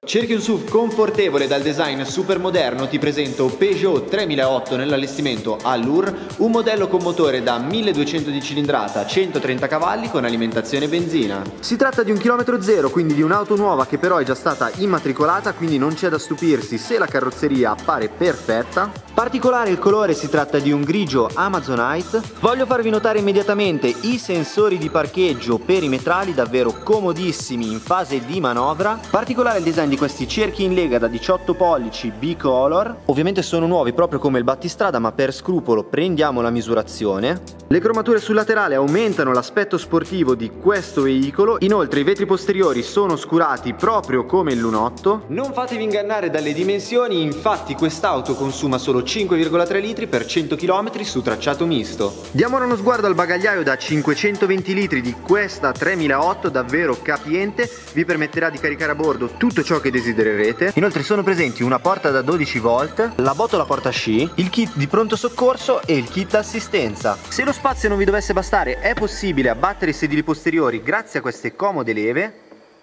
Cerchi un SUV confortevole dal design super moderno? Ti presento Peugeot 3008 nell'allestimento Allure, un modello con motore da 1200 di cilindrata, 130 cavalli con alimentazione benzina. Si tratta di un chilometro zero, quindi di un'auto nuova che però è già stata immatricolata, quindi non c'è da stupirsi se la carrozzeria appare perfetta. Particolare il colore, si tratta di un grigio Amazonite. Voglio farvi notare immediatamente i sensori di parcheggio perimetrali davvero comodissimi in fase di manovra. Particolare il design di questi cerchi in lega da 18 pollici bicolor. Ovviamente sono nuovi proprio come il battistrada, ma per scrupolo prendiamo la misurazione. Le cromature sul laterale aumentano l'aspetto sportivo di questo veicolo. Inoltre i vetri posteriori sono scurati proprio come il Lunotto. Non fatevi ingannare dalle dimensioni, infatti quest'auto consuma solo 5,3 litri per 100 km su tracciato misto. Diamo ora uno sguardo al bagagliaio da 520 litri di questa 3008, davvero capiente, vi permetterà di caricare a bordo tutto ciò che desidererete. Inoltre sono presenti una porta da 12 volt, la botola porta sci, il kit di pronto soccorso e il kit assistenza. Se lo spazio non vi dovesse bastare, è possibile abbattere i sedili posteriori grazie a queste comode leve.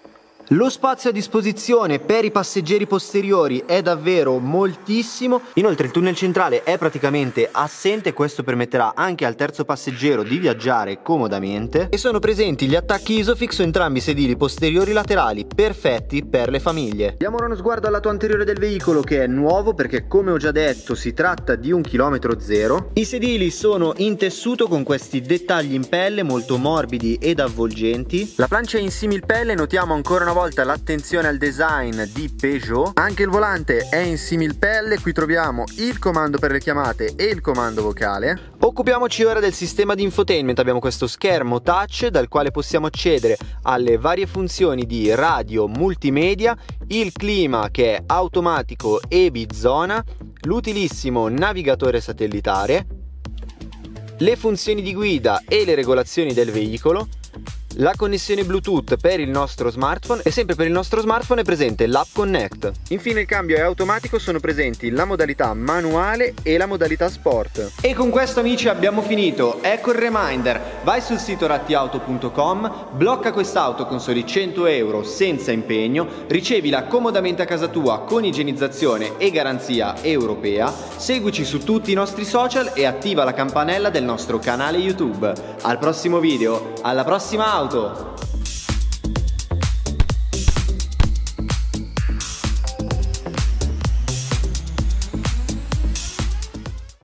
Lo spazio a disposizione per i passeggeri posteriori è davvero moltissimo. Inoltre il tunnel centrale è praticamente assente, questo permetterà anche al terzo passeggero di viaggiare comodamente. E sono presenti gli attacchi Isofix su entrambi i sedili posteriori laterali, perfetti per le famiglie. Diamo ora uno sguardo al lato anteriore del veicolo, che è nuovo perché, come ho già detto, si tratta di un chilometro zero. I sedili sono in tessuto con questi dettagli in pelle molto morbidi ed avvolgenti. La plancia è in similpelle, notiamo ancora una volta l'attenzione al design di Peugeot. Anche il volante è in similpelle, qui troviamo il comando per le chiamate e il comando vocale. Occupiamoci ora del sistema di infotainment. Abbiamo questo schermo touch dal quale possiamo accedere alle varie funzioni di radio, multimedia, il clima che è automatico e bizona, l'utilissimo navigatore satellitare, le funzioni di guida e le regolazioni del veicolo, la connessione Bluetooth per il nostro smartphone, e sempre per il nostro smartphone è presente l'App Connect. Infine il cambio è automatico, sono presenti la modalità manuale e la modalità sport. E con questo, amici, abbiamo finito. Ecco il reminder: vai sul sito rattiauto.com, blocca quest'auto con soli 100 euro senza impegno, ricevila comodamente a casa tua con igienizzazione e garanzia europea, seguici su tutti i nostri social e attiva la campanella del nostro canale YouTube. Al prossimo video, alla prossima auto!